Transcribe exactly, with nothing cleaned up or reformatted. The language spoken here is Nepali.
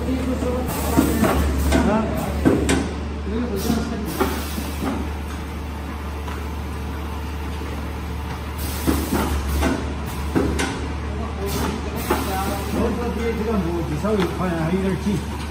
啊？我这边这个木质稍微好像还有点紧。